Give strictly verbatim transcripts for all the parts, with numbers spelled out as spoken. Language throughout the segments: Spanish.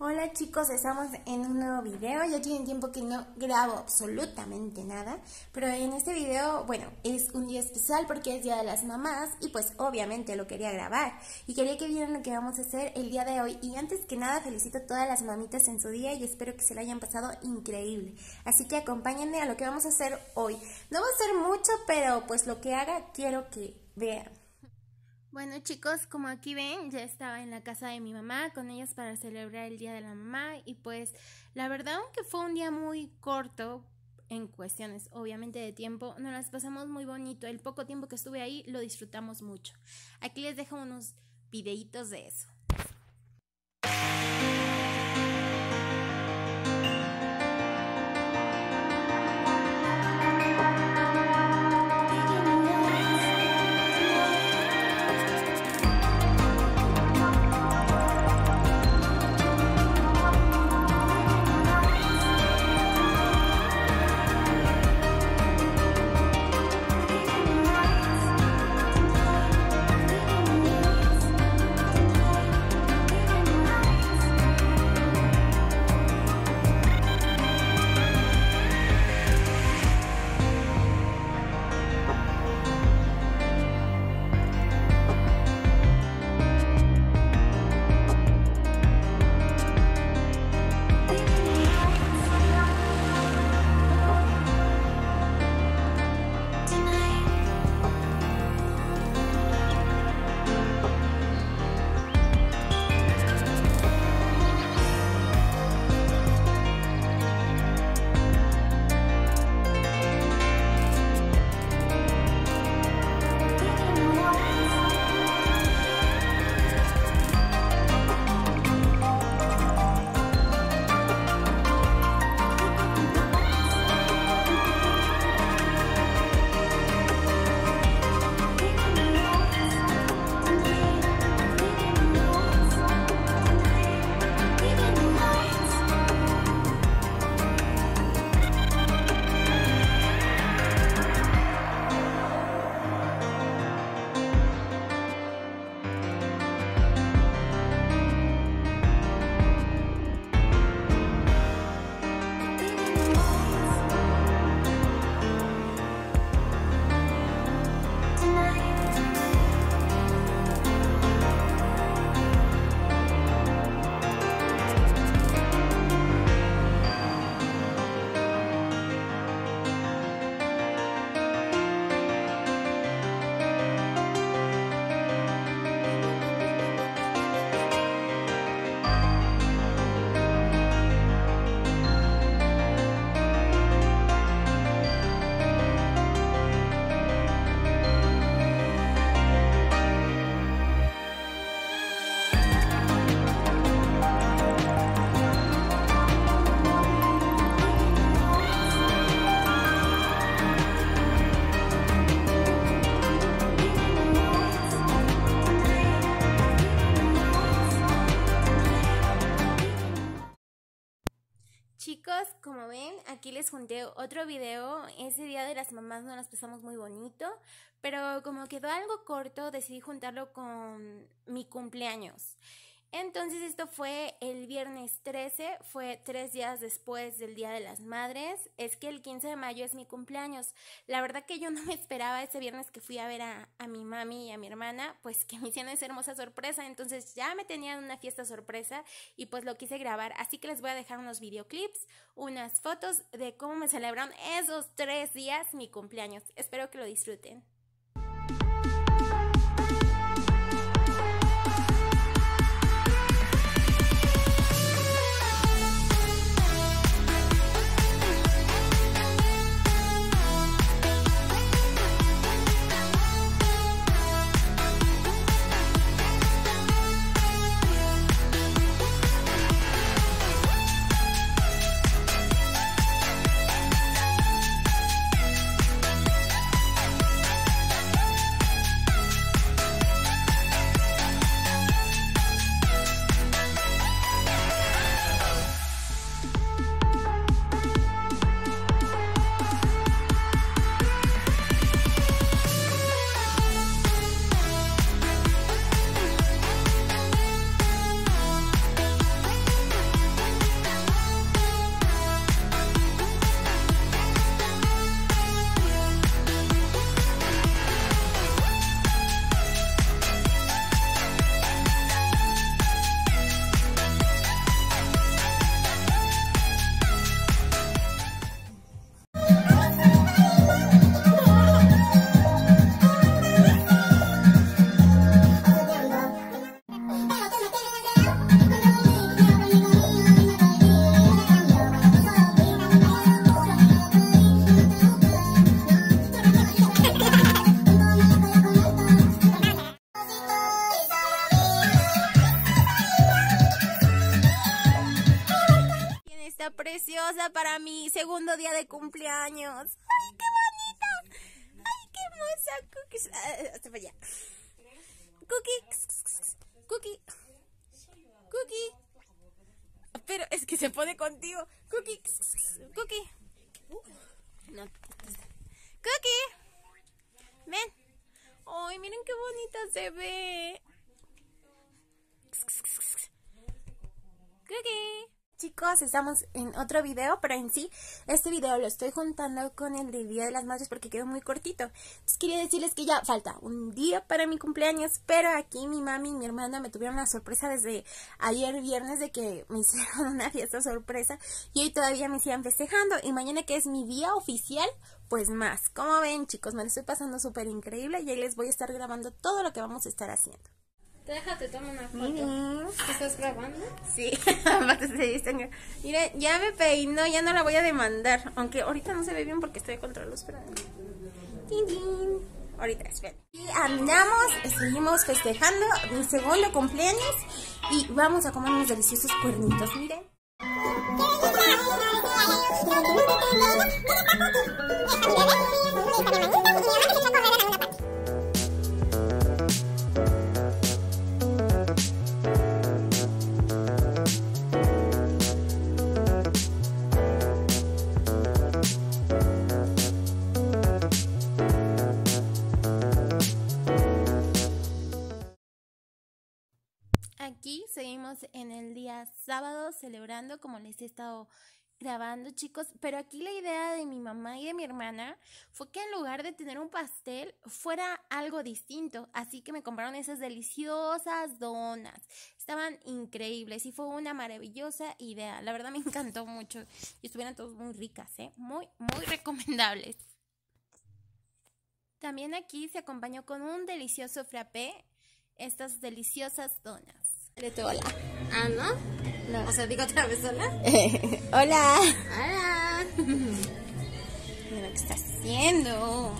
Hola chicos, estamos en un nuevo video. Ya tienen tiempo que no grabo absolutamente nada, pero en este video, bueno, es un día especial porque es Día de las Mamás y pues obviamente lo quería grabar y quería que vieran lo que vamos a hacer el día de hoy. Y antes que nada felicito a todas las mamitas en su día y espero que se lo hayan pasado increíble. Así que acompáñenme a lo que vamos a hacer hoy. No va a ser mucho, pero pues lo que haga quiero que vean. Bueno chicos, como aquí ven, ya estaba en la casa de mi mamá con ellas para celebrar el Día de la Mamá y pues la verdad, aunque fue un día muy corto en cuestiones obviamente de tiempo, nos las pasamos muy bonito. El poco tiempo que estuve ahí lo disfrutamos mucho. Aquí les dejo unos videitos de eso. Chicos, como ven, aquí les junté otro video. Ese Día de las Mamás nos las pasamos muy bonito, pero como quedó algo corto, decidí juntarlo con mi cumpleaños. Entonces esto fue el viernes trece, fue tres días después del Día de las Madres. Es que el quince de mayo es mi cumpleaños. La verdad que yo no me esperaba ese viernes que fui a ver a, a mi mami y a mi hermana, pues que me hicieron esa hermosa sorpresa. Entonces ya me tenían una fiesta sorpresa y pues lo quise grabar. Así que les voy a dejar unos videoclips, unas fotos de cómo me celebraron esos tres días mi cumpleaños. Espero que lo disfruten. preciosa para mi segundo día de cumpleaños. ¡Ay, qué bonita! ¡Ay, qué hermosa! Cookies. Uh, hasta para allá. Cookie. Cookie. Cookie. Pero es que se pone contigo. Cookie. Cookie. No. Cookie. Ven. Ay, miren qué bonita se ve. Cookie. Chicos, estamos en otro video, pero en sí, este video lo estoy juntando con el del Día de las Madres porque quedó muy cortito. Entonces quería decirles que ya falta un día para mi cumpleaños, pero aquí mi mami y mi hermana me tuvieron una sorpresa desde ayer viernes de que me hicieron una fiesta sorpresa y hoy todavía me siguen festejando y mañana que es mi día oficial, pues más. Como ven, chicos, me lo estoy pasando súper increíble y ahí les voy a estar grabando todo lo que vamos a estar haciendo. Déjate, toma una foto. ¿Estás grabando? Sí, miren, ya me peinó, ya no la voy a demandar. Aunque ahorita no se ve bien porque estoy contra luz, pero... ¡Tin, tin! Ahorita, esperen. Y andamos, seguimos festejando mi segundo cumpleaños y vamos a comer unos deliciosos cuernitos, miren. Aquí seguimos en el día sábado celebrando como les he estado grabando, chicos, pero aquí la idea de mi mamá y de mi hermana fue que en lugar de tener un pastel fuera algo distinto, así que me compraron esas deliciosas donas, estaban increíbles y fue una maravillosa idea, la verdad me encantó mucho y estuvieron todas muy ricas, ¿eh? muy, muy recomendables. También aquí se acompañó con un delicioso frappé, estas deliciosas donas. Hola. Ah, ¿no? No. O sea, digo otra vez hola. Hola. Hola. Mira lo que está haciendo.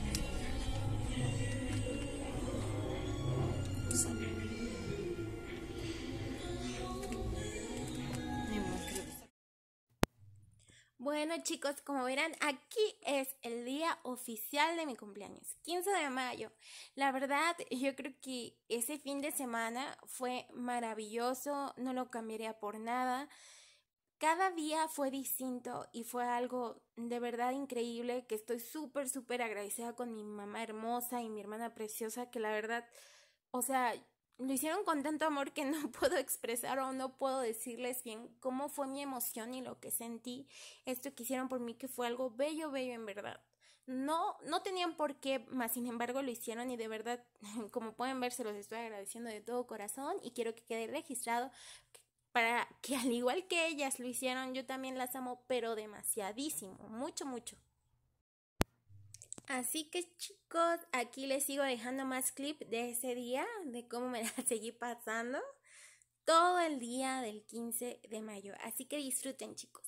Bueno, chicos, como verán, aquí es el día oficial de mi cumpleaños, quince de mayo. La verdad, yo creo que ese fin de semana fue maravilloso, no lo cambiaría por nada. Cada día fue distinto y fue algo de verdad increíble, que estoy súper, súper agradecida con mi mamá hermosa y mi hermana preciosa, que la verdad, o sea... lo hicieron con tanto amor que no puedo expresar o no puedo decirles bien cómo fue mi emoción y lo que sentí. Esto que hicieron por mí, que fue algo bello, bello en verdad. No, no tenían por qué, más sin embargo lo hicieron y de verdad, como pueden ver, se los estoy agradeciendo de todo corazón y quiero que quede registrado para que al igual que ellas lo hicieron, yo también las amo, pero demasiadísimo, mucho, mucho. Así que chicos, aquí les sigo dejando más clip de ese día, de cómo me la seguí pasando todo el día del quince de mayo. Así que disfruten, chicos.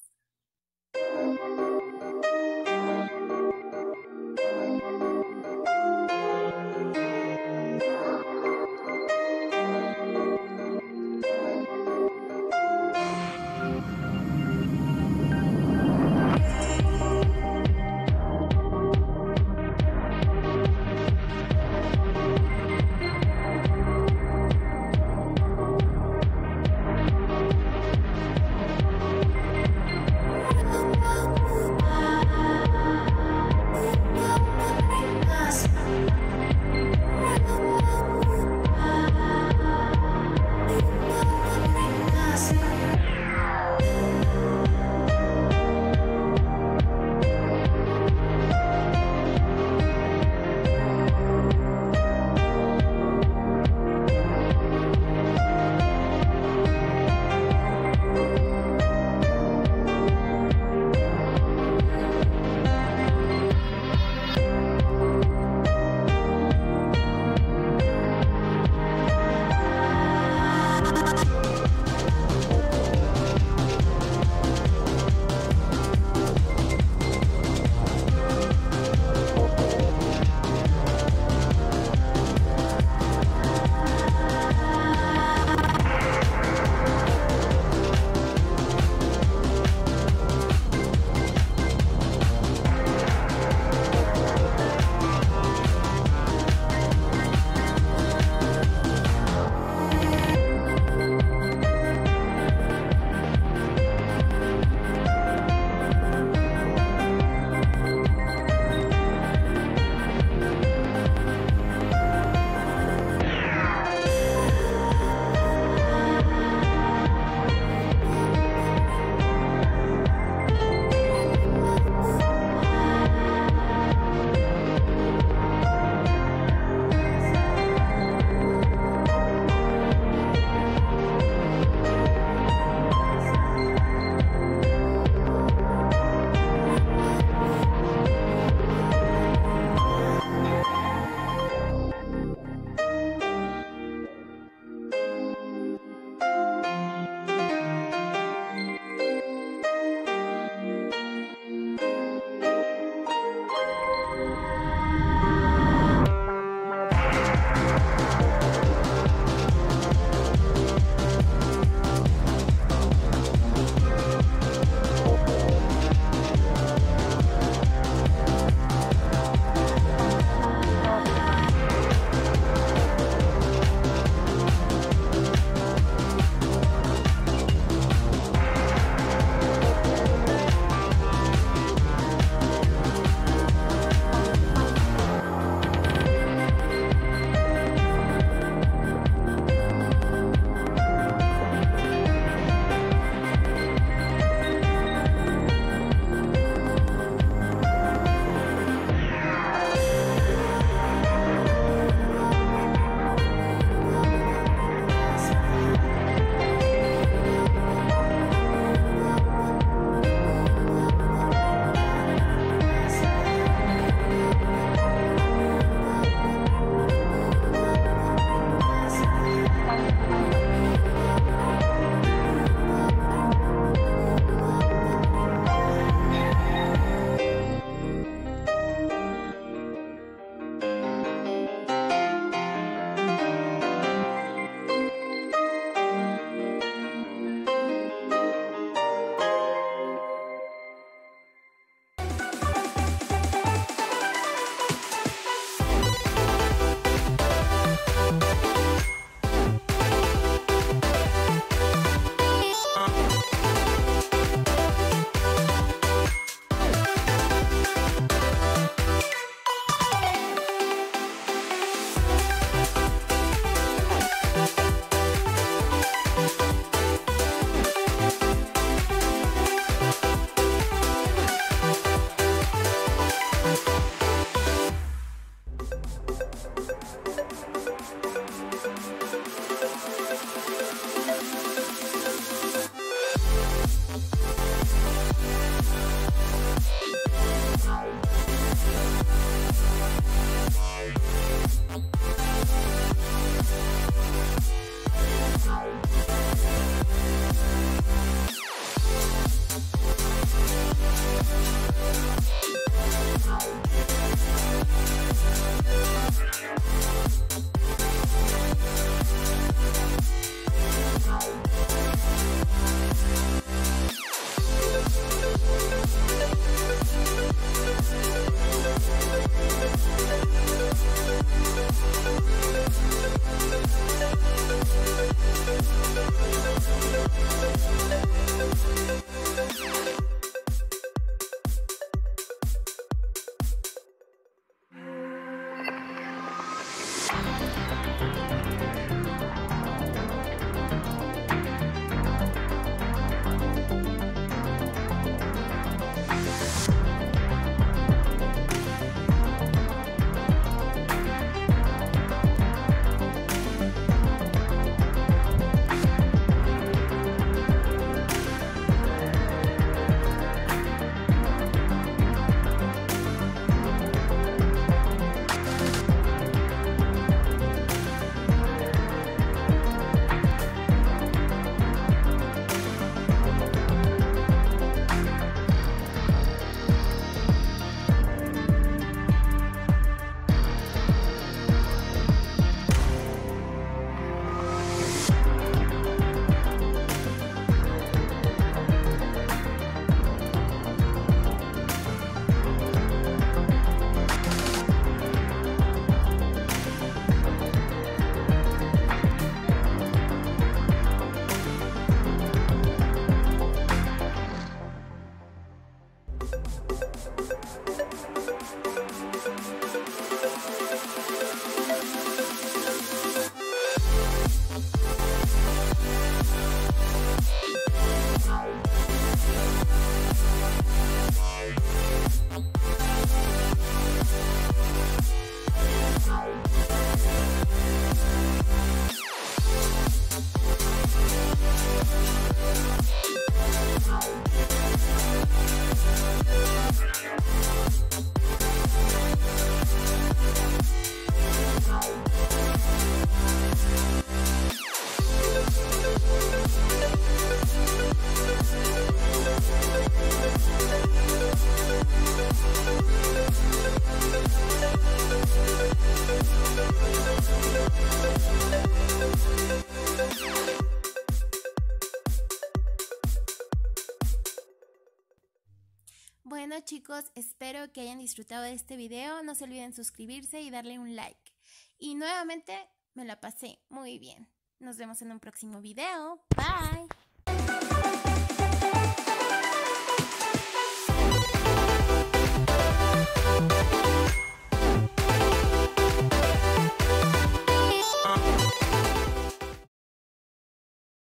Bueno chicos, espero que hayan disfrutado de este video. No se olviden suscribirse y darle un like. Y nuevamente me la pasé muy bien. Nos vemos en un próximo video. Bye.